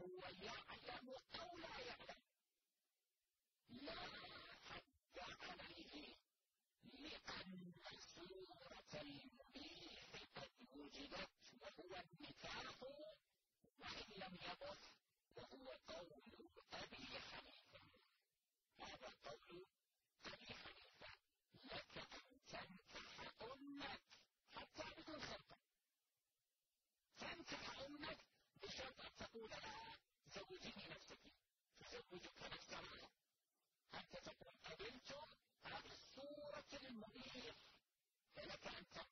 هو يعلم أو لا يعلم، لا حد عليه، لأن صورة المبيح قد وجدت وهو النكاح وإن لم يبح، وهو قول أبي حنيفة. هذا قول أبي حنيفة: لك أن تنكح أمك حتى بدون خلطة، تنكح أمك بشرط أن تقول لها زوجيني نفسك، تزوجك نفسها، أنت تكون قبلت هذه الصورة المبيح، فلك أن